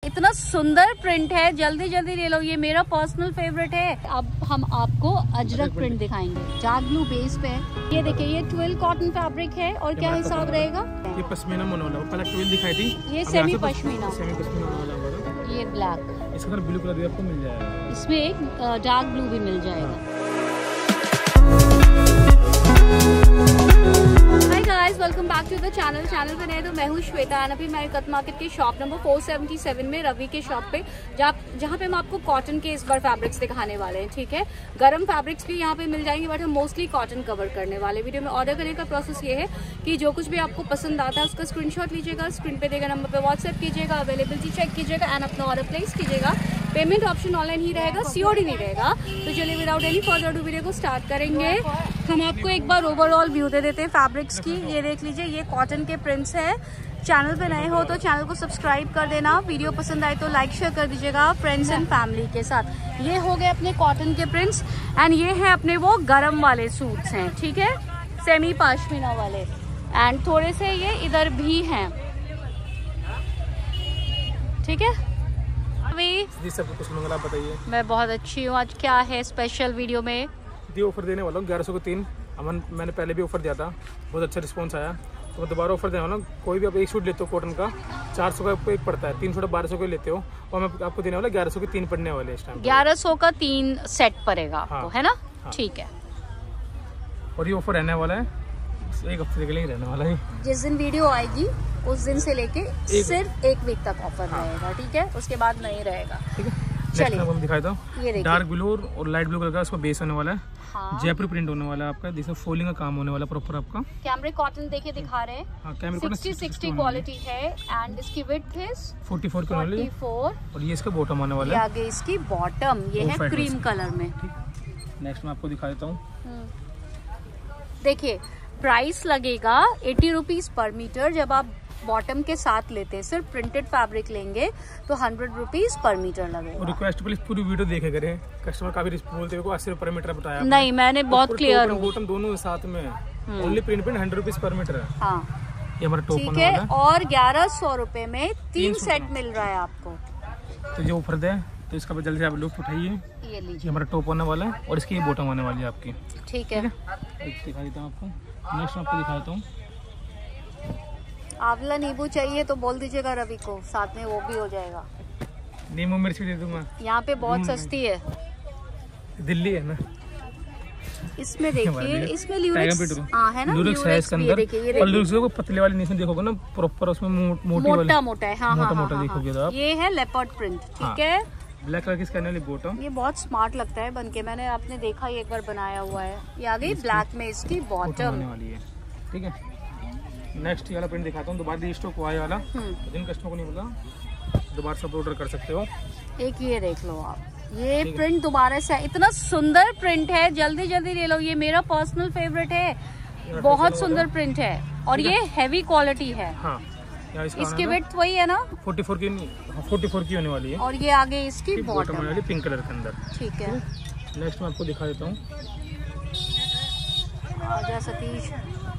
इतना सुंदर प्रिंट है, जल्दी जल्दी ले लो, ये मेरा पर्सनल फेवरेट है। अब हम आपको अजरक प्रिंट दिखाएंगे, डार्क ब्लू बेस पे। ये देखिए, ये 12 कॉटन फैब्रिक है और क्या हिसाब रहेगा? ये पश्मीना मोनोला, पहले 12 दिखाई थी, ये सेमी पश्मीना, वाला ये ब्लैक, इसका ब्लू कलर भी आपको मिल जाएगा, इसमें एक डार्क ब्लू भी मिल जाएगा। Welcome back to the channel पे नए तो मैं हूँ श्वेता एंड अभी मैं कत मार्केट के शॉप नंबर 477 में रवि के शॉप पे जहाँ पे हम आपको कॉटन के इस बार फैब्रिक्स दिखाने वाले हैं। ठीक है, गरम फैब्रिक्स भी यहाँ पे मिल जाएंगे बट हम मोस्टली कॉटन कवर करने वाले। वीडियो में ऑर्डर करने का प्रोसेस ये है कि जो कुछ भी आपको पसंद आता है उसका स्क्रीनशॉट लीजिएगा, स्क्रीन पे देगा नंबर पे व्हाट्सएप कीजिएगा, अवेलेबिलिटी चेक कीजिएगा एंड अपना ऑर्डर प्लेस कीजिएगा। पेमेंट ऑप्शन ऑनलाइन ही रहेगा, सीओडी नहीं रहेगा। तो चलिए without any further do video को स्टार्ट करेंगे। हम आपको एक बार ओवरऑल व्यू दे देते हैं फैब्रिक्स की। ये देख लीजिए, ये कॉटन के प्रिंट्स है। चैनल पे नए हो तो चैनल को सब्सक्राइब कर देना, वीडियो पसंद आए तो लाइक शेयर कर दीजिएगा फ्रेंड्स एंड फैमिली के साथ। ये हो गए अपने कॉटन के प्रिंट्स एंड ये है अपने वो गरम वाले सूट्स हैं। ठीक है, सेमी पश्मीना वाले एंड थोड़े से ये इधर भी हैं। ठीक है, जी सबको कुछ मंगल, आप बताइए। मैं बहुत अच्छी हूँ। आज क्या है स्पेशल वीडियो में? ऑफर देने वाला हूँ 1100 को 3। मैंने पहले भी ऑफर दिया था, बहुत अच्छा रिस्पांस आया, तो मैं दोबारा ऑफर देने वाला हूँ। कोई भी आप एक सूट लेते हो कॉटन का 400 का आपको एक पड़ता है, 3 सूट 1200 के लेते हो और मैं आपको देने वाला 1100 के 3 पड़ने वाले इस टाइम। 1100 का 3 सेट पड़ेगा आपको। हाँ, है ना? हाँ। ठीक है, और ये ऑफर रहने वाला है, एक हफ्ते के लिए रहने वाला है। जिस दिन वीडियो आएगी उस दिन से लेके सिर्फ एक वीक तक ऑफर रहेगा। ठीक है, उसके बाद नहीं रहेगा। ठीक है, चलिए मैं दिखाता हूँ। ये डार्क ब्लू और लाइट ब्लू कलर का उसका बेस होने वाला है। हाँ। जयपुर प्रिंट होने वाला है आपका, जिसमें फोल्डिंग का काम होने वाला प्रॉपर आपका। कैमरे कॉटन देखिए दिखा रहे हैं। हाँ, 60 क्वालिटी है एंड इसकी विड्थ है 44 और ये इसका बॉटम आने वाला है। आगे इसकी बॉटम ये है क्रीम कलर में। नेक्स्ट मैं आपको दिखा देता हूँ। देखिए, प्राइस लगेगा 80 रुपीज पर मीटर। जब आप बॉटम के साथ लेते हैं, सिर्फ प्रिंटेड फैब्रिक लेंगे तो 100 रुपीज पर मीटर लगेगा। रिक्वेस्ट प्लीज पूरी वीडियो देखे करें, कस्टमर काफी बोलते हैं 80 रुपये पर मीटर बताया। नहीं, मैंने बहुत क्लियर हूँ। बॉटम दोनों साथ में है, only print 100 rupees per metre है। हाँ, ये हमारा टॉप ठीक है, और 1100 रुपए में 3 सेट मिल रहा है आपको। तो जो ऑफर दे तो इसका जल्दी से आप लुक उठाइए। ये लीजिए, हमारा टॉप होने वाला है और इसकी बॉटम आने वाली है आपकी। ठीक है, दिखा देता हूँ आपको। नेक्स्ट आपको दिखाता हूँ। आंवला नींबू चाहिए तो बोल दीजिएगा रवि को, साथ में वो भी हो जाएगा। नींबू मिर्च भी दे दूंगा, यहाँ पे बहुत सस्ती है, दिल्ली है ना। इसमें देखिए, इसमें ल्यूरेक्स है ना, ल्यूरेक्स है देखिए, और ल्यूरेक्स को पतले वाली नीचे देखोगे ना, प्रॉपर उसमें मोटा मोटा है। हाँ, मोटा देखोगे आप। ये है लेपर्ड प्रिंट। ठीक है, ब्लैक कलर की इसका बॉटम। ये बहुत स्मार्ट लगता है बनके, मैंने आपने देखा ही एक बार बनाया हुआ है। ये आ गई ब्लैक में इसकी बॉटम वाली है। ठीक है, नेक्स्ट वाला प्रिंट दिखाता हूँ। दोबारा स्टॉक हुआ है वाला, जिन कस्टमर को नहीं मिला दोबारा सब ऑर्डर कर सकते हो। एक ये देख लो आप, ये प्रिंट दोबारा से, इतना सुंदर प्रिंट है, जल्दी जल्दी ले लो, ये मेरा पर्सनल फेवरेट है। बहुत सुंदर प्रिंट है और ये हैवी क्वालिटी है। हाँ, इसकी विड्थ वही है ना, 44 की होने वाली है। और ये आगे इसकी बॉटम वाली पिंक कलर के अंदर। ठीक है, नेक्स्ट मैं आपको दिखा देता हूँ। आजा सतीश,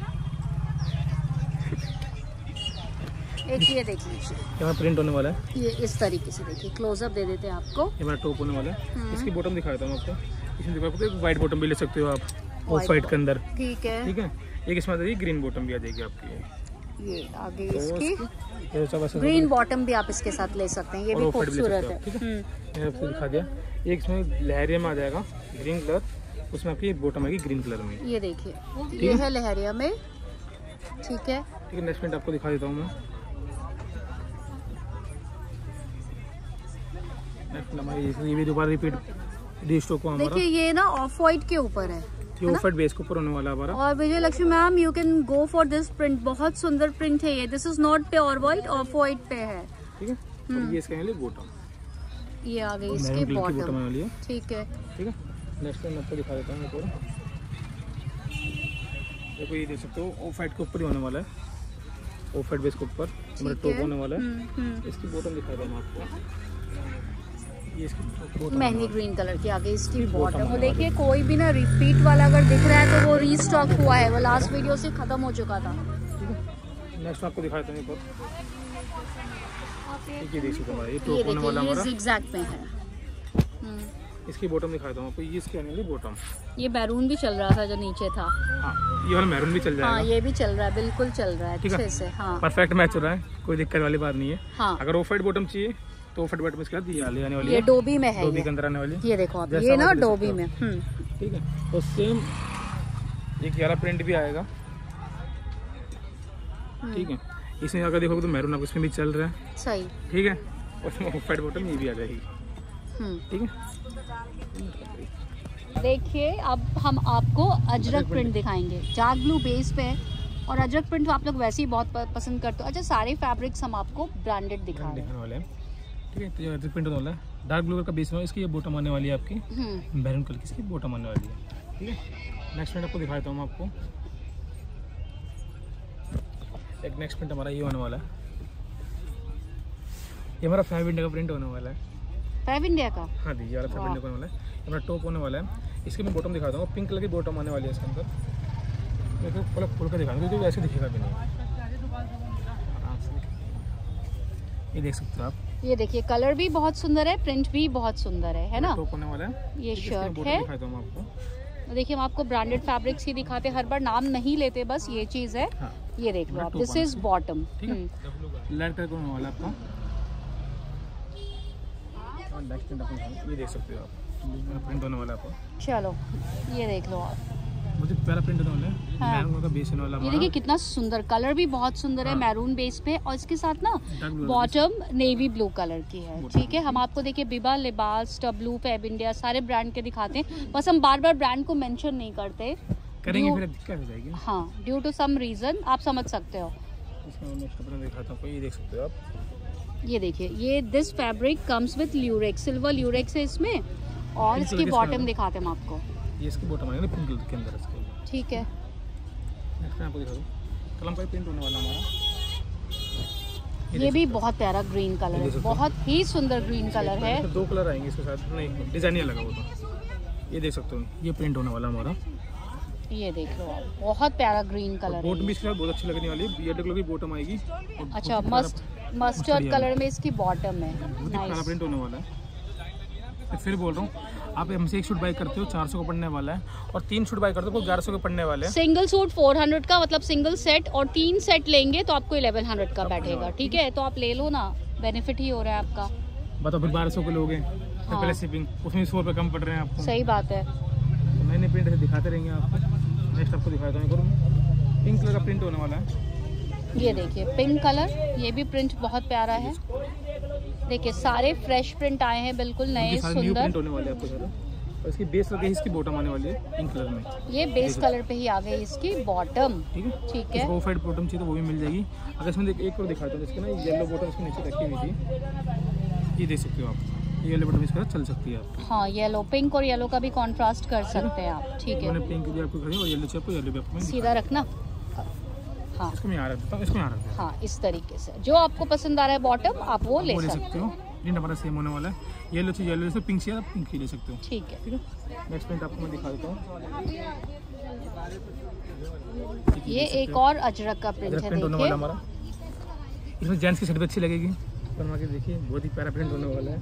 एक ये देख लीजिए, प्रिंट होने वाला है। ये इस तरीके से देखिए, क्लोजअप दे देते हैं आपको। ये हमारा टॉप होने वाला है। इसकी बॉटम दिखा देता हूँ आपको। इसमें आपको व्हाइट बॉटम भी ले सकते हो आप, ऑफ व्हाइट के अंदर। ठीक है, ठीक है, एक इसमें ग्रीन बॉटम भी आ जाएगी आपकी। ये आगे इसकी ग्रीन बॉटम भी आप इसके साथ ले सकते हैं, ये भी खूबसूरत है। ठीक है, मैंने आपको दिखा दिया। एक इसमें लहरिया में आ जाएगा ग्रीन कलर, उसमें आपकी बॉटम आएगी ग्रीन कलर में। ये देखिए, ये है लहरिया में। ठीक है, ठीक है, नेक्स्ट प्रिंट आपको दिखा देता हूँ मैं। ये भी दोबारा रिपीट स्टॉक हुआ हमारा। देखिए, ये ना ऑफ व्हाइट के ऊपर है, ये ऑफ व्हाइट बेस के ऊपर होने वाला हमारा। और Vijay Lakshmi ma'am, you can go for this print, बहुत सुंदर प्रिंट है ये। This is not pure white, off white पे है। ठीक है, और ये इसका बॉटम, ये आ गई इसकी बॉटम वाली है। ठीक है, ठीक है, नेक्स्ट मैं आपको दिखा देता हूँ। देखो, ये देख सकते हो ऑफ व्हाइट के ऊपर ही होने वाला है, ऑफ व्हाइट बेस के ऊपर हमारा टॉप होने वाला है। इसकी बॉटम दिखा देता हूँ आपको। मेहंदी ग्रीन कलर की आगे इसकी बॉटम। वो देखिए, कोई भी ना रिपीट वाला अगर दिख रहा है तो वो रीस्टॉक हुआ है, वो लास्ट वीडियो से खत्म हो चुका था। नेक्स्ट आपको दिखाता हूँ। ये देख सकते हो हमारा, ये ये टॉप होने वाला देखिए, ये हमारा। zigzag में है। इसकी बॉटम दिखाता हूँ आपको, ये इसकी आने वाली बॉटम। ये मैरून भी चल रहा था जो नीचे था। हाँ, ये वाला मैरून भी चल जाएगा। हाँ, ये भी चल रहा है, बिल्कुल चल रहा है ठीक है। अच्छे से। हाँ परफेक्ट मैच हो रहा है, कोई दिक्कत वाली बात नहीं है। हाँ, अगर ऑफ वाइट बॉटम चाहिए तो ऑफ वाइट बॉटम इसके बाद ये आने वाली ये है, डोबी में है। डोबी के अंदर आने वाली है। ये देखो आप, जैसा ये ना आप ले डोबी सकते में। हो। ठीक है, तो सेम एक यारा प्रिंट भी आएगा। ठीक है, इसमें अगर देखोगे तो मैरून आपको इसमें भी चल रहा है। सही। ठीक है, उसमें ऑफ वाइट बॉटम ये भी आ जाएगी। ठीक है, देखिए अब हम आपको अजरक प्रिंट दिखाएंगे, डार्क ब्लू बेस पे है। और अजरक प्रिंट तो आप लोग वैसे ही बहुत पसंद करते हो। अच्छा, सारे फैब्रिक्स हम आपको ब्रांडेड दिखा रहे हैं। दिखाने वाले हैं। ठीक है, तो ये अजरक प्रिंट होने वाला है, डार्क ब्लू कलर का बेस में, इसकी ये बॉटम आने वाली है आपकी। मैरून कलर की इसकी बॉटम आने वाली है। ठीक है, नेक्स्ट प्रिंट आपको दिखाता हूँ मैं आपको। एक नेक्स्ट प्रिंट हमारा ये होने वाला है, ये हमारा 5 इंडिया का प्रिंट होने वाला है। 5 इंडिया का? हाँ जी, ये वाला 5 इंडिया का होने वाला है। ये हमारा टॉप होने वाला है, इसकी मैं बॉटम दिखाता हूँ। पिंक कलर की बॉटम आने वाली है इसके अंदर। मैं तो पहले खोल कर दिखाऊंगा क्योंकि ऐसे दिखेगा भी नहीं। ये देख सकते हो आप, ये देखिए कलर भी बहुत सुंदर है, प्रिंट भी बहुत सुंदर है ना। टॉप होने वाला है, ये शर्ट है। दिखाता हूँ मैं आपको। देखिए हम आपको ब्रांडेड फैब्रिक्स ही दिखाते, हर बार नाम नहीं लेते, बस ये चीज है। हाँ। ये देख लो आप, दिस इज बॉटम। ठीक है, लाइट कलर का होने वाला है आपका। और नेक्स्ट प्रिंट आपको ये देख सकते हो आप, प्रिंट होने वाला है आपको। चलो ये देख लो आप, मुझे पहला प्रिंट होने वाला है। हाँ। मैरून कलर का बेस होने वाला है ये हमारा। देखिए कितना सुंदर, कलर भी बहुत सुंदर है। हाँ। मैरून बेस पे, और इसके साथ ना dark blue bottom navy blue colour की है। ठीक है, हम आपको देखिए बिबा, लिबास, टब्लू, फैब इंडिया सारे ब्रांड के दिखाते हैं। बस हम बार बार ब्रांड को मेंशन नहीं करते, करेंगे फिर दिक्कत हो जाएगी। हाँ, ड्यू टू सम रीजन, आप समझ सकते हो। इसमें नेक्स्ट प्रिंट दिखाता हूँ, ये देख सकते हो आप। ये देखिए, ये this fabric comes with lurex, silver lurex है इसमें। और पिंक इसकी कलर की बॉटम इसमें दिखाते हैं हम आपको। ये इसकी बॉटम आएगी ना पिंक कलर के अंदर इसके। ठीक है, नेक्स्ट मैं आपको दिखा दूँ, कलमकारी प्रिंट होने वाला हमारा। ये भी बहुत प्यारा ग्रीन कलर है, बहुत ही सुंदर ग्रीन कलर है। दो कलर आएंगे इसके साथ, नहीं डिजाइन नहीं लगा वो तो। ये देख सकते हो, ये प्रिंट होने वाला हमारा। ये देख लो आप, बहुत प्यारा ग्रीन कलर बॉटम भी है। इसके साथ बहुत अच्छी लगने वाली है, येलो कलर की बॉटम आएगी। और अच्छा, बहुत मस्टर्ड कलर में इसकी बॉटम है। ही प्यारा नाइस। प्रिंट होने वाला है। मैं फिर बोल रहा हूँ, आप हमसे एक सूट बाई करते हो 400 का पड़ने वाला है, और 3 सूट बाई करते हो 1100 के पड़ने वाले हैं। सिंगल सूट 400 का, मतलब सिंगल सेट, और 3 सेट लेंगे तो आपको 1100 का बैठेगा। ठीक है, तो आप ले लो ना, बेनिफिट ही हो रहा है आपका। बताओ फिर 1200 के लोगे, फिर हाँ। पहले शिपिंग, उसमें 100 रुपये कम पड़ रहे हैं आपको। सही बात है। नए नए प्रिंट ऐसे दिखाते रहेंगे आपको। नेक्स्ट आपको दिखाता हूँ, पिंक कलर का प्रिंट होने वाला है। ये देखिए पिंक कलर, ये भी प्रिंट बहुत प्यारा है। देखिए सारे फ्रेश प्रिंट आए हैं, बिल्कुल नए न्यू सुंदर। प्रिंट होने वाले हैं आपको सारा। और इसकी बेस लगे इसकी बॉटम आने वाली है पिंक कलर में। ये बेस कलर पे ही आ गई इसकी बॉटम। ठीक है, ठीक है। ऑफ वाइट बॉटम चाहिए तो वो भी मिल जाएगी। अगर इसमें एक और दिखाता हूँ, इसके ना येलो बॉटम इसके नीचे रखी हुई थी, ये देख सकते हो आप। ये येलो बॉटम इसके साथ चल सकती है आपकी। हाँ, येलो, पिंक और येलो का भी कॉन्ट्रास्ट कर सकते हैं आप। ठीक है, मैंने पिंक भी आपको खड़ी और येलो चाहिए आपको, येलो भी आपको। सीधा रखना। हाँ इसको मैं यहाँ रख देता हूँ, इसको यहाँ रख देता हूँ। हाँ, इस तरीके से जो आपको पसंद आ रहा है बॉटम, आप वो ले वो ले सकते सकते हो। प्रिंट हमारा सेम होने वाला है, येलो चाहिए येलो, जैसे पिंक चाहिए पिंक ही ले सकते हो। ठीक है। ठीक है, नेक्स्ट प्रिंट आपको मैं दिखा देता हूँ। ये एक और अजरक का प्रिंट है। प्रिंट होने वाला देखिए हमारा, इसमें जेंट्स की शर्ट भी अच्छी लगेगी। बनवा के देखिए, बहुत ही प्यारा प्रिंट होने वाला है।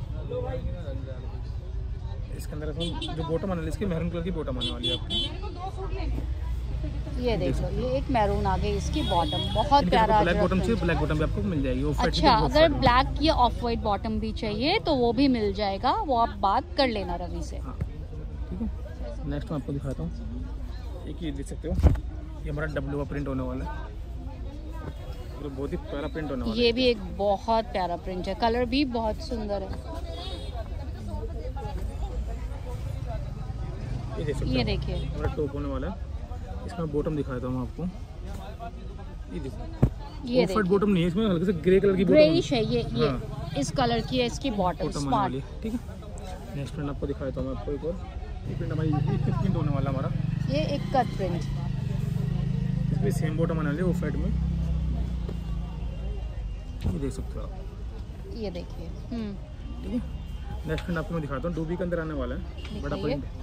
इसके अंदर जो बॉटम आने वाली है, इसकी मैरून कलर की बॉटम आने वाली है आपकी। ये देख लो, ये एक मैरून आ गई इसकी बॉटम, बहुत प्यारा ब्लैक अजरक बॉटम चाहिए, प्रिंट। ब्लैक बॉटम भी आपको मिल जाएगी। ऑफ वाइट अच्छा, अगर ब्लैक या ऑफ वाइट बॉटम भी चाहिए तो वो भी मिल जाएगा, वो आप बात कर लेना रवि से। हाँ, ठीक है। नेक्स्ट मैं आपको दिखाता हूँ, एक ये देख सकते हो, ये हमारा डब्लू का प्रिंट होने वाला है। और बहुत ही प्यारा प्रिंट होने वाला है। ये भी एक बहुत प्यारा प्रिंट है, कलर भी बहुत सुंदर है। ये देख सकते ये हो, देखिए, हमारा टॉप होने वाला है। इसका बॉटम दिखाता हूँ आपको। ये देखो, ये ऑफ वाइट बॉटम नहीं है, इसमें हल्के से ग्रे कलर की ग्रेइश है। ये हाँ। इस कलर की है इसकी बॉटम, बॉटम आने वाली स्मार्ट। है। ठीक है, नेक्स्ट प्रिंट आपको दिखाता हूँ मैं आपको एक और। ये प्रिंट हमारी प्रिंट होने वाला हमारा, ये एक कट प्रिंट। इसमें सेम बॉटम आने वाली है ऑफ वाइट में। ये देख सकते हो आप। ये देखिए। ठीक है, नेक्स्ट प्रिंट आपको मैं दिखाता हूँ, डूबी के अंदर आने वाला है, बड़ा दिखाइए। प्रिंट।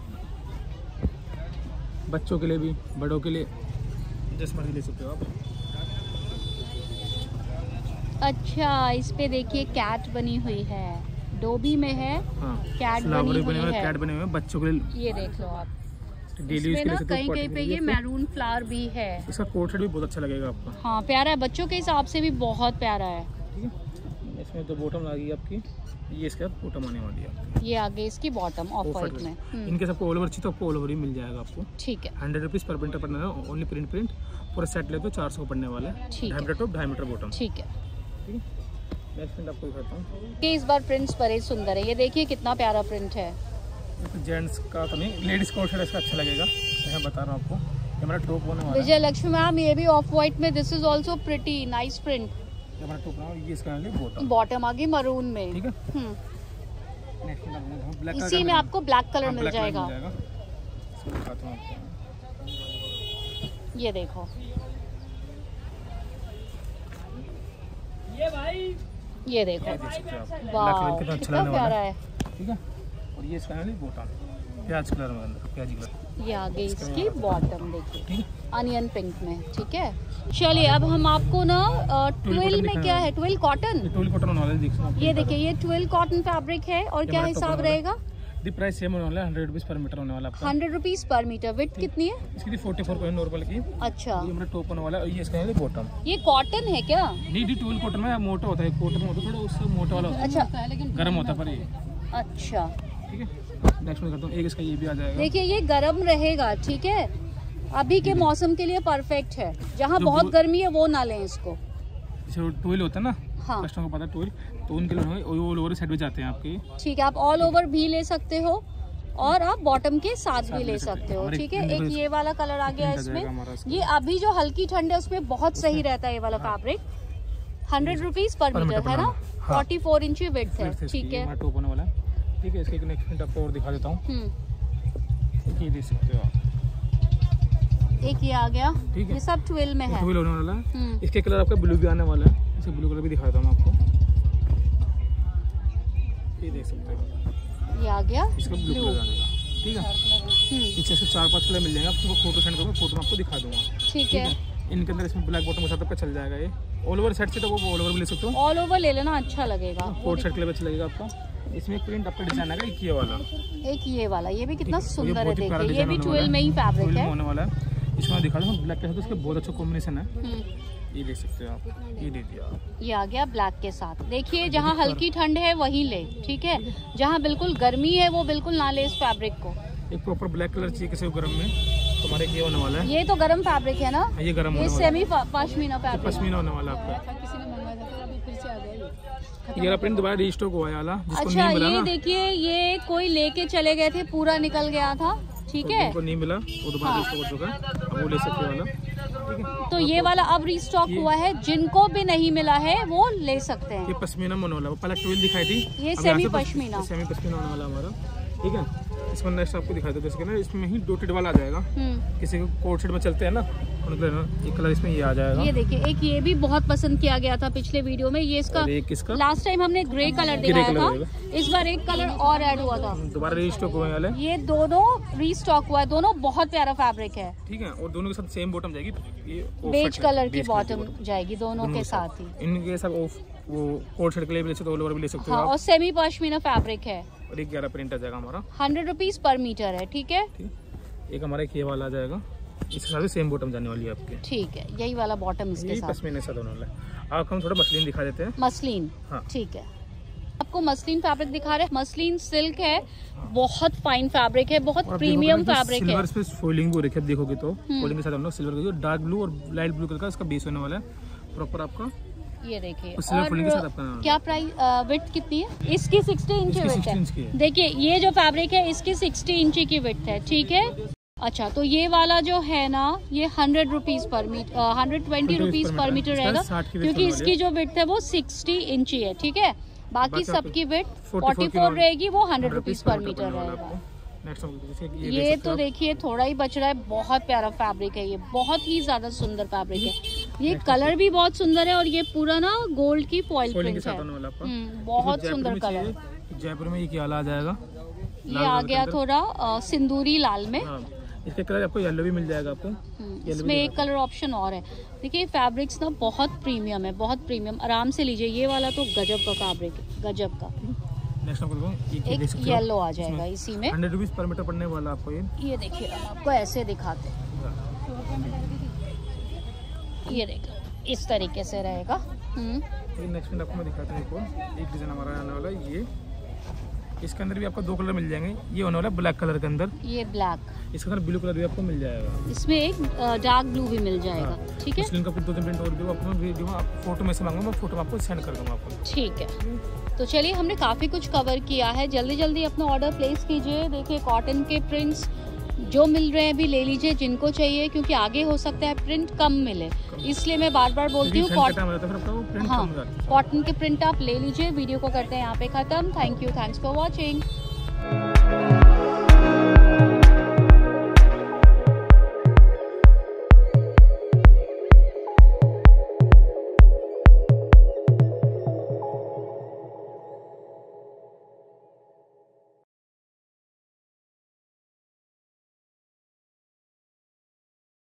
बच्चों के लिए भी, बड़ों के लिए, जिस मर्जी ले सकते हो आप। अच्छा, इस पे देखिए कैट बनी हुई है, डोबी में है। हाँ, कैट बनी हुई है, कैट बने हुए हैं बच्चों के लिए। ये देख लो आप, डेली यूज के लिए कहीं कहीं पे ये मैरून फ्लावर भी है। इसका कोट सेट भी बहुत अच्छा लगेगा आपको। हाँ प्यारा है, बच्चों के हिसाब से भी बहुत प्यारा है। ठीक है, इसमें तो बॉटम आ गई आपकी, ये इसका बॉटम आने वाली है। ये आगे इसकी बॉटम ऑफ वाइट में। इनके सबको ऑल ओवर चाहिए तो आपको ऑल ओवर ही मिल जाएगा आपको। ठीक है, 100 रुपीज़ पर प्रिंटर पड़ने वाला, ओनली प्रिंट पूरा सेट ले तो 400 को पड़ने वाला है। 2.5 मीटर टॉप 2.5 मीटर बॉटम। ठीक है, ठीक है। नेक्स्ट प्रिंट आपको दिखाता हूँ। ये इस बार प्रिंट्स बड़े सुंदर है, ये देखिए कितना प्यारा प्रिंट है। जेंट्स का तो नहीं, लेडीज कोट सेट इसका अच्छा लगेगा, मैं बता रहा हूँ आपको। ये हमारा टॉप होने वाला है। विजय लक्ष्मी मैम, ये भी ऑफ व्हाइट में, this is also pretty nice print. ये हमारा टॉप ना, ये इसका बॉटम। बॉटम आगे मरून में। ठीक है। नेक्स्ट ब्लैक, इसी में आपको ब्लैक कलर मिल जाएगा। दिखाता हूँ आपको, ये देखो, ये देखो, वाह कितना प्यारा है। ठीक है, और ये इसका बॉटम प्याज कलर में, अंदर प्याजी कलर। ये आगे इसकी बॉटम देखिए, ठीक है, अनियन पिंक में। ठीक है, चलिए अब हम आपको ना ट्विल में क्या है, ट्विल कॉटन, ट्विल कॉटन होने वाला है। ये देखिए, ये ट्विल कॉटन फैब्रिक है। और क्या हिसाब रहेगा? दी प्राइस सेम होने वाला है, 100 रुपीज़ पर मीटर होने वाला है। 100 रुपीज़ पर मीटर। विड्थ कितनी है इसकी? 44 को है नॉर्मल की। अच्छा, ये हमारा टॉप होने वाला है, ये इसका है बॉटम। ये कॉटन है क्या? नहीं, ट्विल कॉटन में मोटा होता है, कॉटन में होता है थोड़ा, उससे मोटा वाला होता है। अच्छा, गर्म होता है पर ये। अच्छा, ठीक है, नेक्स्ट में करता हूँ। एक इसका ये भी आ जाएगा। देखिए ये गर्म रहेगा। ठीक है, अभी के मौसम के लिए परफेक्ट है। जहाँ बहुत गर्मी है वो ना लें इसको। ट्विल होता है ना, हाँ, कस्टमर को पता है ट्विल, तो उनके लिए ऑल ओवर साइड में जाते हैं आपके। ठीक है, आप ऑल ओवर भी ले सकते हो और आप बॉटम के साथ भी ले सकते हो। ठीक है, एक ये वाला कलर आ गया इसमें। ये अभी जो हल्की ठंड है उसमें बहुत सही रहता है ये वाला फैब्रिक। 100 रुपीज़ पर मीटर है ना। 44 इंच विड्थ है। ठीक है, टॉप होने वाला है। ठीक है, इसके नेक्स्ट प्रिंट आपको और दिखा देता हूँ। ये देख सकते हो आप, एक ये आ गया। ठीक है, ये सब ट्विल में है, ट्विल होने वाला है। इसके कलर आपका ब्लू भी आने वाला है, इसे ब्लू कलर भी दिखा देता हूँ आपको। ये देख सकते हो, ये आ गया इसका ब्लू कलर आने का। ठीक है, पीछे से 4-5 कलर मिल जाएंगे आपको, फोटो सेंड करूँगा, फोटो में आपको दिखा दूंगा। ठीक है, इनके अंदर इसमें ब्लैक बॉटम के साथ आपका चल जाएगा। ये ऑल ओवर सेट से तो वो ऑल ओवर भी ले सकते हो, ऑल ओवर ले लेना, अच्छा लगेगा। कोट सेट के लिए अच्छा लगेगा आपको। इसमें एक प्रिंट आपका डिजाइन आएगा, एक ये वाला, एक ये वाला, ये भी कितना सुंदर है। देखिए, देखिए ये भी ट्विल में ही फैब्रिक है होने वाला है। इसमें दिखा दूँ ब्लैक के साथ, उसका बहुत अच्छा कॉम्बिनेशन है। ये देख सकते हो आप, ये दे दिया, ये आ गया ब्लैक के साथ। देखिए जहाँ हल्की ठंड है वहीं ले। ठीक है, जहाँ बिल्कुल गर्मी है वो बिल्कुल ना ले इस फैब्रिक को। एक प्रॉपर ब्लैक कलर चाहिए किसी को गर्म में, तो हमारे ये होने वाला है। ये तो गर्म फैब्रिक है ना, ये गर्म, ये सेमी पश्मीना फैब्रिक, पश्मीना होने वाला आपका। ये प्रिंट दोबारा रीस्टॉक हुआ है वाला, जिसको अच्छा नहीं मिला ये ना, देखिए, ये कोई लेके चले गए थे, पूरा निकल गया था। ठीक है, उनको नहीं मिला, वो दोबारा रीस्टॉक हो चुका है, अब वो ले सकते वाला। ठीक है, तो ये वाला अब रीस्टॉक हुआ है, जिनको भी नहीं मिला है वो ले सकते हैं। ये पश्मीना होने वाला, पहले ट्विल दिखाई थी, ये सेमी पश्मीना, सेमी पश्मीना होने वाला हमारा। ठीक है, इसमें नेक्स्ट आपको दिखा देते हैं, इसमें ही डॉटेड वाला आ जाएगा। किसी को कोट सेट में चलते हैं ना, उनके एक कलर इसमें ये आ जाएगा। ये देखिए, एक ये भी बहुत पसंद किया गया था पिछले वीडियो में। ये इसका लास्ट टाइम हमने ग्रे कलर दिखाया था, इस बार एक कलर और ऐड हुआ था, दोबारा रीस्टॉक हुए वाले। ये दोनों रीस्टॉक हुआ है, दोनों बहुत प्यारा फैब्रिक है। ठीक है, और दोनों के साथ सेम बॉटम जाएगी, ये बेज कलर की बॉटम जाएगी दोनों के साथ ही। इनके सब वो कोट सेट के लिए भी ले सकते हो, ऑल ओवर भी ले सकते हो। हाँ, और सेमी पश्मीना फैब्रिक है। और एक 11 प्रिंट आ जाएगा हमारा, 100 रुपीज़ पर मीटर है। ठीक है, एक हमारा ये वाला आ जाएगा, इसके साथ सेम बॉटम जाने वाली है आपके। ठीक है, यही वाला बॉटम इसके साथ, पश्मीना साथ होने वाला है। आपको हम थोड़ा मसलिन दिखा देते हैं। मसलिन, हाँ, ठीक है, आपको मसलिन फैब्रिक दिखा रहे हैं। मसलिन सिल्क है, बहुत फाइन फैब्रिक है, बहुत प्रीमियम फैब्रिक है। सिल्वर पे फॉलिंग भी हो रखी है, देखोगे तो फॉलिंग के साथ हम लोग सिल्वर का डार्क ब्लू और लाइट ब्लू कलर का इसका बेस होने वाला है प्रॉपर आपका। ये देखिए, और क्या प्राइस, विड्थ कितनी है इसकी? 60 इंच विड्थ है। है। देखिए ये जो फैब्रिक है इसकी 60 इंच की विड्थ है। ठीक है, अच्छा तो ये वाला जो है ना, ये 100 रुपीज़ पर मीटर, 120 रुपीज़ पर मीटर रहेगा, क्योंकि इसकी जो विड्थ है वो 60 इंची है। ठीक है, बाकी सबकी विड्थ 44 रहेगी, वो 100 रुपीज़ पर मीटर रहेगा। ये तो देखिए थोड़ा ही बच रहा है, बहुत प्यारा फैब्रिक है, ये बहुत ही ज्यादा सुंदर फैब्रिक है। ये कलर भी बहुत सुंदर है, और ये पूरा ना गोल्ड की फॉइल प्रिंट है, बहुत सुंदर कलर। जयपुर में ये क्या आ जाएगा, ये आ गया थोड़ा सिंदूरी लाल में। इसके कलर आपको येलो भी मिल जाएगा आपको। इसमें एक कलर ऑप्शन और है। देखिए फैब्रिक्स ना बहुत प्रीमियम है, बहुत प्रीमियम, आराम से लीजिए। ये वाला तो गजब का फैब्रिक है, गजब का। नेक्स्ट आपको एक येलो आ जाएगा इसी में, 100 रुपीज पर मीटर पड़ने वाला आपको ये देखिए हम आपको ऐसे दिखाते हैं, ये देखो इस तरीके से रहेगा। नेक्स्ट आपको मैं दिखाता हूँ एक डिजाइन हमारा आने वाला है। ये इसके अंदर भी आपको 2 कलर मिल जाएंगे। ये होने वाला है ब्लैक कलर के अंदर, ये ब्लैक, इसके अंदर ब्लू कलर भी आपको मिल जाएगा। इसमें एक डार्क ब्लू भी मिल जाएगा। ठीक है, लिंक आपको 2-3 प्रिंट और भी आपको वीडियो में आप फोटो में से मांगूंगा, मैं फोटो में आपको सेंड कर दूंगा आपको। ठीक है, तो चलिए हमने काफ़ी कुछ कवर किया है। जल्दी जल्दी अपना ऑर्डर प्लेस कीजिए। देखिए कॉटन के प्रिंट्स जो मिल रहे हैं अभी ले लीजिए जिनको चाहिए, क्योंकि आगे हो सकता है प्रिंट कम मिले, इसलिए मैं बार बार बोलती हूँ कॉटन के प्रिंट आप ले लीजिए। वीडियो को करते हैं यहाँ पे ख़त्म। Thank you, thanks for watching.